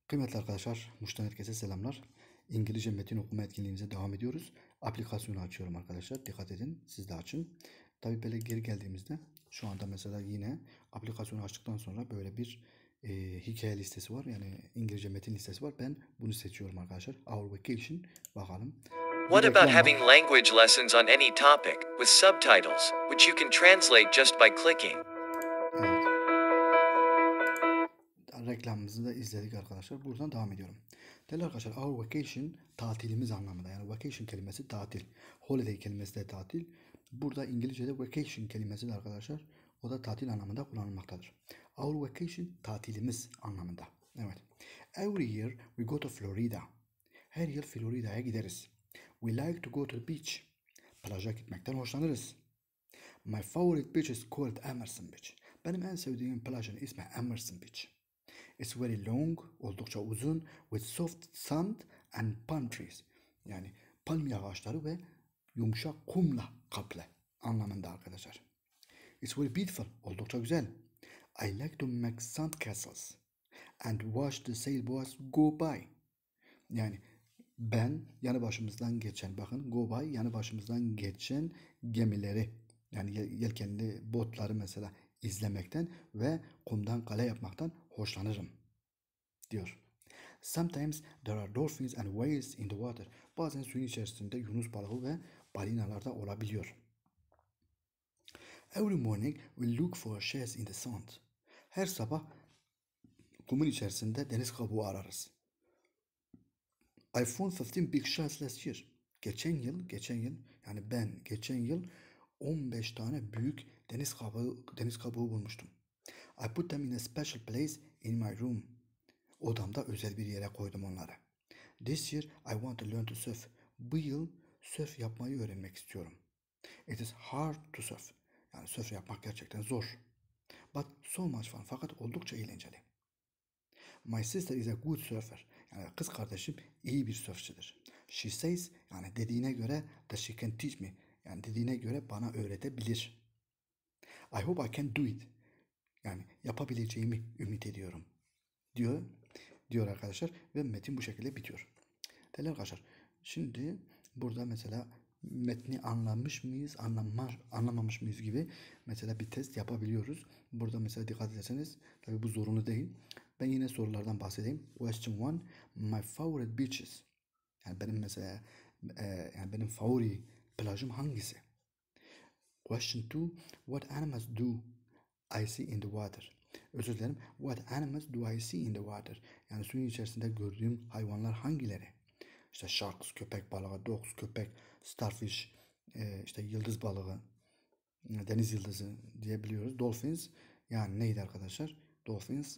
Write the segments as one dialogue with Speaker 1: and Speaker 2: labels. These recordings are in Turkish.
Speaker 1: Kıymetli arkadaşlar, Muş'tan herkese selamlar. İngilizce metin okuma etkinliğimize devam ediyoruz. Aplikasyonu açıyorum arkadaşlar. Dikkat edin, siz de açın. Tabii böyle geri geldiğimizde şu anda mesela yine aplikasyonu açtıktan sonra böyle bir hikaye listesi var. Yani İngilizce metin listesi var. Ben bunu seçiyorum arkadaşlar. Our Vacation. Bakalım. Bir
Speaker 2: What about
Speaker 1: reklam var.
Speaker 2: having language lessons on any topic with subtitles, which you can translate just by clicking?
Speaker 1: Evet. Reklamımızı da izledik arkadaşlar. Buradan devam ediyorum. Değerli arkadaşlar, our vacation tatilimiz anlamında. Yani vacation kelimesi tatil. Holiday kelimesi de tatil. Burada İngilizce'de vacation kelimesi de arkadaşlar o da tatil anlamında kullanılmaktadır. Our vacation tatilimiz anlamında. Evet. Every year we go to Florida. Her yıl Florida'ya gideriz. We like to go to the beach. Plaja gitmekten hoşlanırız. My favorite beach is called Emerson Beach. Benim en sevdiğim plajın ismi Emerson Beach. It's very long, oldukça uzun, with soft sand and palm trees. Yani palmiye ağaçları ve yumuşak kumla kaplı anlamında arkadaşlar. It's very beautiful, oldukça güzel. I like to make sand castles and watch the sailboats go by. Yani ben yanı başımızdan geçen, bakın go by yanı başımızdan geçen gemileri, yani yelkenli botları mesela izlemekten ve kumdan kale yapmaktan hoşlanırım diyor. Sometimes there are dolphins and whales in the water. Bazen suyun içerisinde yunus balığı ve balinalar da olabiliyor. Every morning we look for shells in the sand. Her sabah kumun içerisinde deniz kabuğu ararız. I found 15 big shells last year. Geçen yıl yani ben geçen yıl 15 tane büyük deniz kabuğu bulmuştum. I put them in a special place in my room. Odamda özel bir yere koydum onları. This year I want to learn to surf. Bu yıl surf yapmayı öğrenmek istiyorum. It is hard to surf. Yani surf yapmak gerçekten zor. But so much fun. Fakat oldukça eğlenceli. My sister is a good surfer. Yani kız kardeşim iyi bir sörfçüdür. She says, yani dediğine göre that she can teach me. Yani dediğine göre bana öğretebilir. I hope I can do it. Yani yapabileceğimi ümit ediyorum. Diyor arkadaşlar ve metin bu şekilde bitiyor. Değerli arkadaşlar, şimdi burada mesela metni anlamış mıyız, anlamamış mıyız gibi mesela bir test yapabiliyoruz. Burada mesela dikkat ederseniz, tabi bu zorunlu değil. Ben yine sorulardan bahsedeyim. Question 1. My favorite beaches. Yani benim mesela yani benim favori plajım hangisi? Question 2. What animals do I see in the water? Özür dilerim. What animals do I see in the water? Yani suyun içerisinde gördüğüm hayvanlar hangileri? İşte sharks, köpek balığı, dogs, köpek, starfish, işte yıldız balığı, deniz yıldızı diyebiliyoruz. Dolphins, yani neydi arkadaşlar? Dolphins,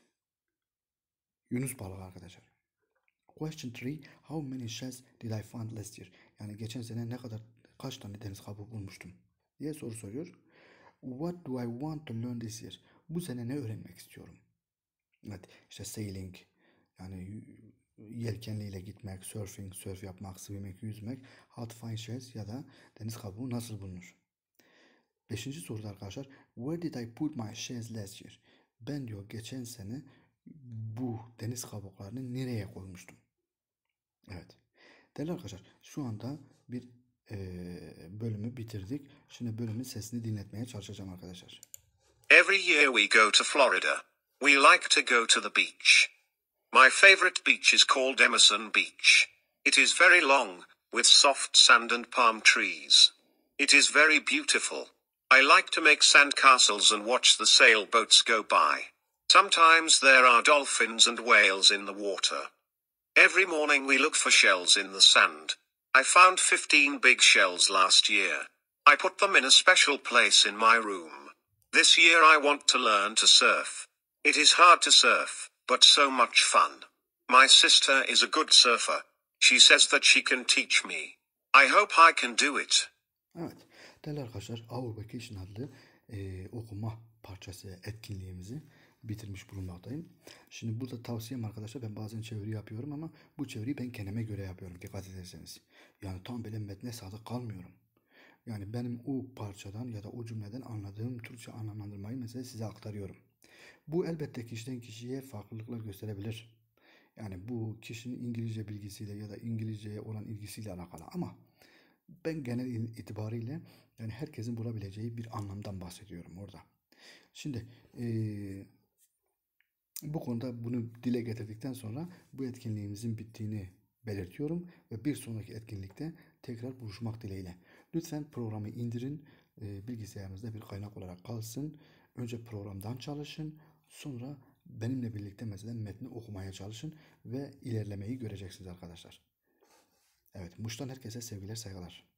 Speaker 1: yunus balığı arkadaşlar. Question 3. How many shells did I find last year? Yani geçen sene kaç tane deniz kabuğu bulmuştum diye soru soruyor. What do I want to learn this year? Bu sene ne öğrenmek istiyorum? Evet, işte sailing, yani yelkenliyle gitmek, surf yapmak, swimming, yüzmek, how to find shells ya da deniz kabuğu nasıl bulunur? Beşinci soruda arkadaşlar, where did I put my shells last year? Ben diyor geçen sene bu deniz kabuklarını nereye koymuştum? Evet. Değerli arkadaşlar, şu anda bir bölümü bitirdik. Şimdi bölümün sesini dinletmeye çalışacağım arkadaşlar.
Speaker 3: Every year we go to Florida. We like to go to the beach. My favorite beach is called Emerson Beach. It is very long, with soft sand and palm trees. It is very beautiful. I like to make sand castles and watch the sailboats go by. Sometimes there are dolphins and whales in the water. Every morning we look for shells in the sand. I found 15 big shells last year. I put them in a special place in my room. This year I want to learn to surf. It is hard to surf, but so much fun. My sister is a good surfer. She says that she can teach me. I hope I can do it.
Speaker 1: Evet, değerli arkadaşlar, Our Vacation adlı okuma parçası etkinliğimizi bitirmiş bulunmaktayım. Şimdi burada tavsiyem arkadaşlar, ben bazen çeviri yapıyorum ama bu çeviriyi ben kendime göre yapıyorum, dikkat ederseniz. Yani tam böyle metne sadık kalmıyorum. Yani benim o parçadan ya da o cümleden anladığım Türkçe anlamlandırmayı mesela size aktarıyorum. Bu elbette kişiden kişiye farklılıklar gösterebilir. Yani bu kişinin İngilizce bilgisiyle ya da İngilizceye olan ilgisiyle alakalı, ama ben genel itibariyle yani herkesin bulabileceği bir anlamdan bahsediyorum orada. Şimdi bu konuda bunu dile getirdikten sonra bu etkinliğimizin bittiğini belirtiyorum ve bir sonraki etkinlikte tekrar buluşmak dileğiyle. Lütfen programı indirin, bilgisayarınızda bir kaynak olarak kalsın. Önce programdan çalışın, sonra benimle birlikte mesela metni okumaya çalışın ve ilerlemeyi göreceksiniz arkadaşlar. Evet, Muş'tan herkese sevgiler, saygılar.